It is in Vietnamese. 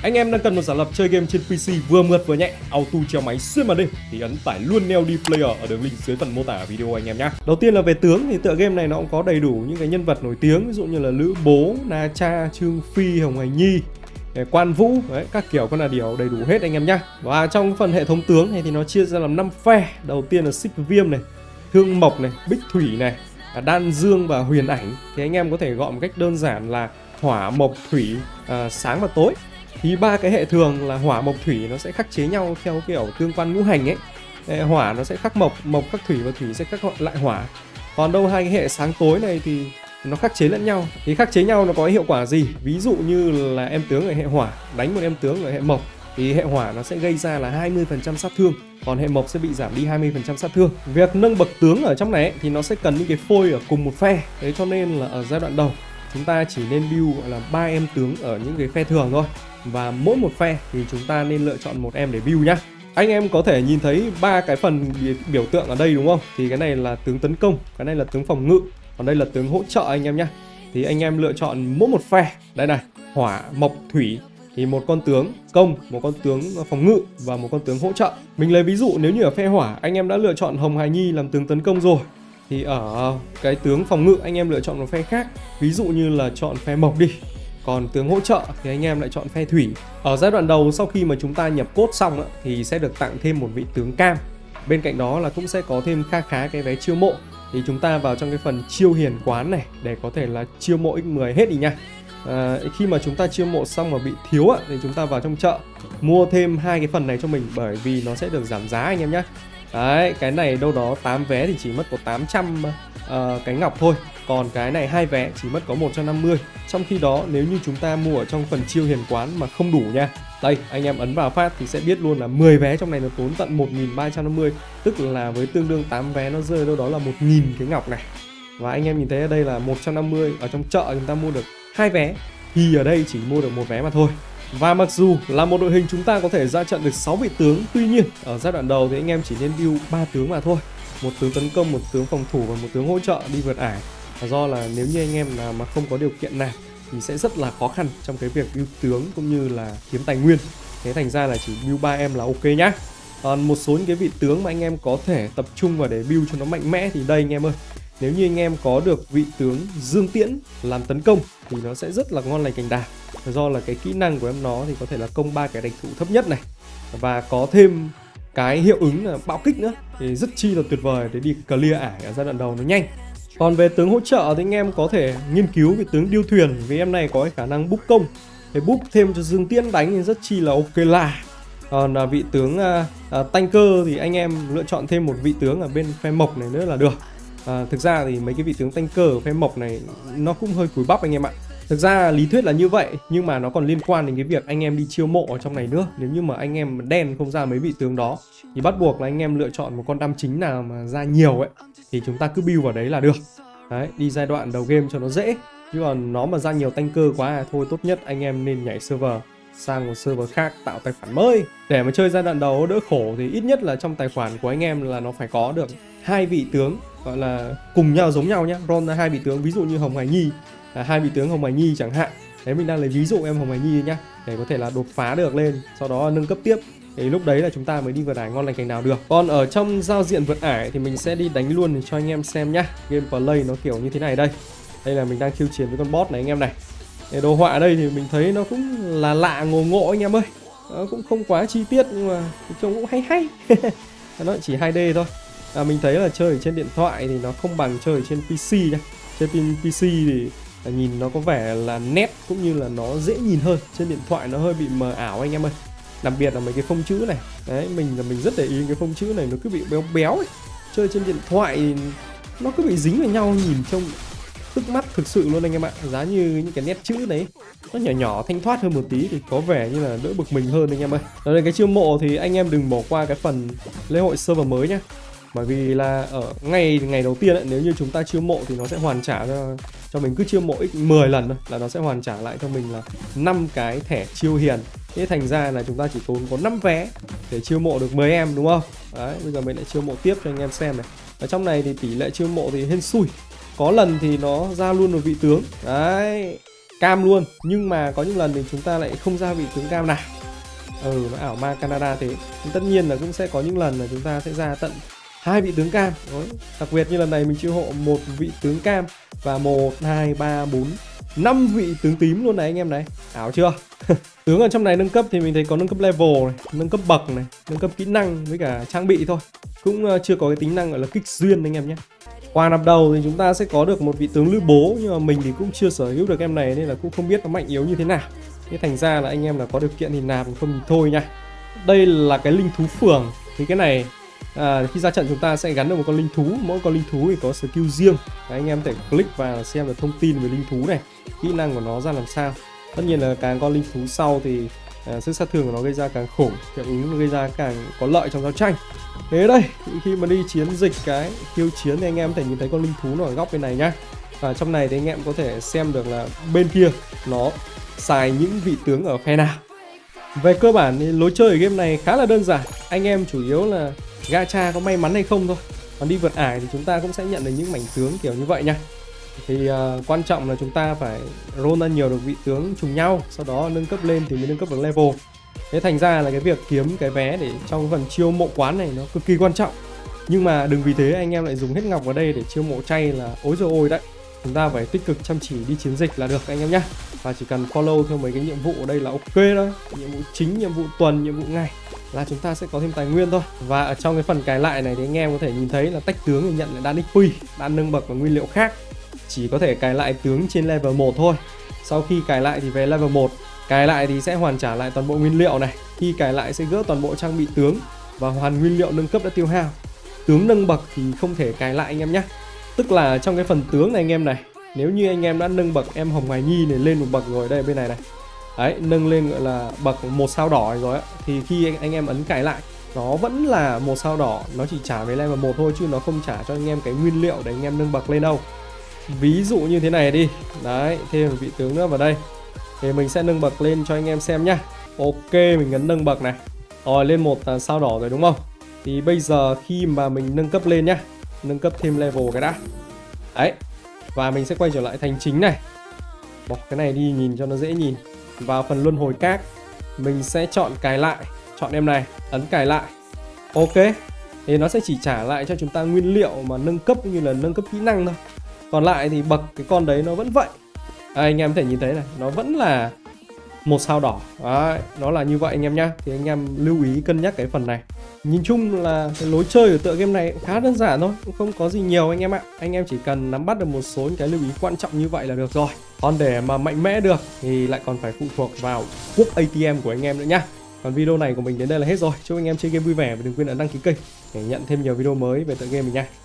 Anh em đang cần một giả lập chơi game trên PC vừa mượt vừa nhẹ, auto treo máy xuyên màn đêm thì ấn tải luôn Neo D Player ở đường link dưới phần mô tả video anh em nhé. Đầu tiên là về tướng thì tựa game này nó cũng có đầy đủ những cái nhân vật nổi tiếng, ví dụ như là Lữ Bố, Na Cha, Trương Phi, Hồng Hải Nhi, Quan Vũ, đấy, các kiểu con là điều đầy đủ hết anh em nhé. Và trong phần hệ thống tướng này thì nó chia ra làm 5 phe. Đầu tiên là Xích Viêm này, Thương Mộc này, Bích Thủy này, Đan Dương và Huyền Ảnh. Thì anh em có thể gọi một cách đơn giản là Hỏa, Mộc, Thủy, sáng và tối. Thì ba cái hệ thường là Hỏa, Mộc, Thủy nó sẽ khắc chế nhau theo kiểu tương quan ngũ hành ấy. Hỏa nó sẽ khắc Mộc, Mộc khắc Thủy và Thủy sẽ khắc lại Hỏa. Còn đâu hai cái hệ sáng tối này thì nó khắc chế lẫn nhau. Thì khắc chế nhau nó có hiệu quả gì? Ví dụ như là em tướng ở hệ Hỏa đánh một em tướng ở hệ Mộc thì hệ Hỏa nó sẽ gây ra là 20% sát thương, còn hệ Mộc sẽ bị giảm đi 20% sát thương. Việc nâng bậc tướng ở trong này ấy, thì nó sẽ cần những cái phôi ở cùng một phe. Thế cho nên là ở giai đoạn đầu chúng ta chỉ nên build gọi là 3 em tướng ở những cái phe thường thôi. Và mỗi một phe thì chúng ta nên lựa chọn một em để build nhá. Anh em có thể nhìn thấy ba cái phần biểu tượng ở đây đúng không? Thì cái này là tướng tấn công, cái này là tướng phòng ngự, còn đây là tướng hỗ trợ anh em nhá. Thì anh em lựa chọn mỗi một phe. Đây này, Hỏa, Mộc, Thủy thì một con tướng công, một con tướng phòng ngự và một con tướng hỗ trợ. Mình lấy ví dụ nếu như ở phe Hỏa anh em đã lựa chọn Hồng Hải Nhi làm tướng tấn công rồi, thì ở cái tướng phòng ngự anh em lựa chọn một phe khác, ví dụ như là chọn phe Mộc đi. Còn tướng hỗ trợ thì anh em lại chọn phe Thủy. Ở giai đoạn đầu sau khi mà chúng ta nhập cốt xong thì sẽ được tặng thêm một vị tướng cam. Bên cạnh đó là cũng sẽ có thêm khá cái vé chiêu mộ. Thì chúng ta vào trong cái phần chiêu hiền quán này để có thể là chiêu mộ x10 hết đi nha. Khi mà chúng ta chiêu mộ xong mà bị thiếu thì chúng ta vào trong chợ mua thêm hai cái phần này cho mình, bởi vì nó sẽ được giảm giá anh em nhé. Đấy, cái này đâu đó 8 vé thì chỉ mất có 800 cái ngọc thôi. Còn cái này 2 vé chỉ mất có 150. Trong khi đó nếu như chúng ta mua ở trong phần chiêu hiền quán mà không đủ nha, đây anh em ấn vào phát thì sẽ biết luôn là 10 vé trong này nó tốn tận 1350. Tức là với tương đương 8 vé nó rơi đâu đó là 1000 cái ngọc này. Và anh em nhìn thấy ở đây là 150. Ở trong chợ chúng ta mua được 2 vé, thì ở đây chỉ mua được 1 vé mà thôi. Và mặc dù là một đội hình chúng ta có thể ra trận được 6 vị tướng, tuy nhiên ở giai đoạn đầu thì anh em chỉ nên build 3 tướng mà thôi. Một tướng tấn công, một tướng phòng thủ và một tướng hỗ trợ đi vượt ải. Và do là nếu như anh em nào mà không có điều kiện nào thì sẽ rất là khó khăn trong cái việc build tướng cũng như là kiếm tài nguyên. Thế thành ra là chỉ build 3 em là ok nhá. Còn một số những cái vị tướng mà anh em có thể tập trung vào để build cho nó mạnh mẽ thì đây anh em ơi. Nếu như anh em có được vị tướng Dương Tiễn làm tấn công thì nó sẽ rất là ngon lành cành đào. Do là cái kỹ năng của em nó thì có thể là công 3 cái đánh thủ thấp nhất này, và có thêm cái hiệu ứng là bạo kích nữa, thì rất chi là tuyệt vời để đi clear ải ở giai đoạn đầu nó nhanh. Còn về tướng hỗ trợ thì anh em có thể nghiên cứu cái tướng Điêu Thuyền, vì em này có cái khả năng búp công, để búp thêm cho Dương Tiễn đánh thì rất chi là ok là. Còn vị tướng tanker thì anh em lựa chọn thêm một vị tướng ở bên phe Mộc này nữa là được. Thực ra thì mấy cái vị tướng tanker ở phe Mộc này nó cũng hơi cùi bắp anh em ạ. Thực ra lý thuyết là như vậy, nhưng mà nó còn liên quan đến cái việc anh em đi chiêu mộ ở trong này nữa. Nếu như mà anh em đen không ra mấy vị tướng đó thì bắt buộc là anh em lựa chọn một con đam chính nào mà ra nhiều ấy, thì chúng ta cứ build vào đấy là được. Đấy, đi giai đoạn đầu game cho nó dễ. Chứ còn nó mà ra nhiều tanker quá thôi, tốt nhất anh em nên nhảy server sang một server khác, tạo tài khoản mới. Để mà chơi giai đoạn đầu đỡ khổ thì ít nhất là trong tài khoản của anh em là nó phải có được 2 vị tướng gọi là cùng nhau, giống nhau nhá. Ron ra 2 vị tướng, ví dụ như Hồng Hải Nhi, 2 vị tướng Hồng Hải Nhi chẳng hạn. Đấy, mình đang lấy ví dụ em Hồng Hải Nhi nhá, để có thể là đột phá được lên, sau đó nâng cấp tiếp. Thì lúc đấy là chúng ta mới đi vượt ải ngon lành cành nào được. Còn ở trong giao diện vượt ải thì mình sẽ đi đánh luôn để cho anh em xem nhá. Gameplay nó kiểu như thế này đây. Đây là mình đang khiêu chiến với con boss này anh em này. Để đồ họa đây thì mình thấy nó cũng là lạ ngộ ngộ anh em ơi. Nó cũng không quá chi tiết nhưng mà trông cũng hay. Nó chỉ 2D thôi. Mình thấy là chơi ở trên điện thoại thì nó không bằng chơi ở trên PC nha. Trên PC thì nhìn nó có vẻ là nét cũng như là nó dễ nhìn hơn. Trên điện thoại nó hơi bị mờ ảo anh em ơi. Đặc biệt là mấy cái phông chữ này. Đấy, mình rất để ý cái phông chữ này nó cứ bị béo béo ấy. Chơi trên điện thoại thì nó cứ bị dính vào nhau, nhìn trông tức mắt thực sự luôn anh em ạ. Giá như những cái nét chữ đấy nó nhỏ nhỏ thanh thoát hơn một tí thì có vẻ như là đỡ bực mình hơn anh em ơi. Ở đây cái chiêu mộ thì anh em đừng bỏ qua cái phần lễ hội server mới nhá. Bởi vì là ở ngày đầu tiên ấy, nếu như chúng ta chiêu mộ thì nó sẽ hoàn trả cho mình, cứ chiêu mộ x10 lần thôi là nó sẽ hoàn trả lại cho mình là 5 cái thẻ chiêu hiền. Thế thành ra là chúng ta chỉ tốn có 5 vé để chiêu mộ được 10 em đúng không? Đấy, bây giờ mình lại chiêu mộ tiếp cho anh em xem này. Ở trong này thì tỷ lệ chiêu mộ thì hên xui. Có lần thì nó ra luôn một vị tướng. Đấy, cam luôn. Nhưng mà có những lần thì chúng ta lại không ra vị tướng cam nào. Nó ảo ma Canada thế. Tất nhiên là cũng sẽ có những lần là chúng ta sẽ ra tận 2 vị tướng cam. Đấy. Đặc biệt như lần này mình chiêu hộ một vị tướng cam và 1, 2, 3, 4, 5 vị tướng tím luôn này anh em này. Ảo chưa? Tướng ở trong này nâng cấp thì mình thấy có nâng cấp level này, nâng cấp bậc này, nâng cấp kỹ năng với cả trang bị thôi. Cũng chưa có cái tính năng gọi là kích duyên anh em nhé. Qua nạp đầu thì chúng ta sẽ có được một vị tướng lữ bố, nhưng mà mình thì cũng chưa sở hữu được em này nên là cũng không biết nó mạnh yếu như thế nào. Thế thành ra là anh em là có điều kiện thì nạp, không thì thôi nha. Đây là cái linh thú phường. Thì cái này khi ra trận chúng ta sẽ gắn được một con linh thú. Mỗi con linh thú thì có skill riêng. Đấy, anh em có thể click vào xem được thông tin về linh thú này, kỹ năng của nó ra làm sao. Tất nhiên là càng con linh thú sau thì sức sát thương của nó gây ra càng khủng, hiệu ứng nó gây ra càng có lợi trong giao tranh. Thế đây, khi mà đi chiến dịch cái khiêu chiến thì anh em có thể nhìn thấy con linh thú nó ở góc bên này nhá. Và trong này thì anh em có thể xem được là bên kia nó xài những vị tướng ở phe nào. Về cơ bản thì lối chơi ở game này khá là đơn giản. Anh em chủ yếu là gacha có may mắn hay không thôi. Còn đi vượt ải thì chúng ta cũng sẽ nhận được những mảnh tướng kiểu như vậy nha. Thì quan trọng là chúng ta phải roll ra nhiều được vị tướng trùng nhau, sau đó nâng cấp lên thì mới nâng cấp được level. Thế thành ra là cái việc kiếm cái vé để trong phần chiêu mộ quán này nó cực kỳ quan trọng. Nhưng mà đừng vì thế anh em lại dùng hết ngọc vào đây để chiêu mộ chay là ối rồi ôi đấy. Chúng ta phải tích cực chăm chỉ đi chiến dịch là được anh em nhé. Và chỉ cần follow theo mấy cái nhiệm vụ ở đây là ok thôi. Nhiệm vụ chính, nhiệm vụ tuần, nhiệm vụ ngày là chúng ta sẽ có thêm tài nguyên thôi. Và ở trong cái phần cài lại này thì anh em có thể nhìn thấy là tách tướng thì nhận lại đan XP, đan nâng bậc và nguyên liệu khác. Chỉ có thể cài lại tướng trên level 1 thôi. Sau khi cài lại thì về level 1, cài lại thì sẽ hoàn trả lại toàn bộ nguyên liệu này. Khi cài lại sẽ gỡ toàn bộ trang bị tướng và hoàn nguyên liệu nâng cấp đã tiêu hao. Tướng nâng bậc thì không thể cài lại anh em nhé. Tức là trong cái phần tướng này anh em này, nếu như anh em đã nâng bậc em Hồng Hoài Nhi này lên một bậc rồi, đây bên này này. Đấy, nâng lên gọi là bậc 1 sao đỏ rồi ấy, thì khi anh em ấn cài lại nó vẫn là 1 sao đỏ, nó chỉ trả về level 1 thôi chứ nó không trả cho anh em cái nguyên liệu để anh em nâng bậc lên đâu. Ví dụ như thế này đi. Đấy, thêm một vị tướng nữa vào đây. Thì mình sẽ nâng bậc lên cho anh em xem nhá. Ok, mình nhấn nâng bậc này. Rồi lên 1 sao đỏ rồi đúng không? Thì bây giờ khi mà mình nâng cấp lên nhá, nâng cấp thêm level cái đã. Đấy. Và mình sẽ quay trở lại thành chính này. Bỏ cái này đi nhìn cho nó dễ nhìn. Vào phần luân hồi các, mình sẽ chọn cài lại, chọn em này, ấn cài lại. Ok. Thì nó sẽ chỉ trả lại cho chúng ta nguyên liệu mà nâng cấp cũng như là nâng cấp kỹ năng thôi. Còn lại thì bậc cái con đấy nó vẫn vậy. Anh em có thể nhìn thấy này, nó vẫn là 1 sao đỏ. Đấy, nó là như vậy anh em nhá. Thì anh em lưu ý cân nhắc cái phần này. Nhìn chung là cái lối chơi của tựa game này khá đơn giản thôi, cũng không có gì nhiều anh em ạ. Anh em chỉ cần nắm bắt được một số những cái lưu ý quan trọng như vậy là được rồi. Còn để mà mạnh mẽ được thì lại còn phải phụ thuộc vào quốc ATM của anh em nữa nhá. Còn video này của mình đến đây là hết rồi. Chúc anh em chơi game vui vẻ và đừng quên ấn đăng ký kênh để nhận thêm nhiều video mới về tựa game mình nha.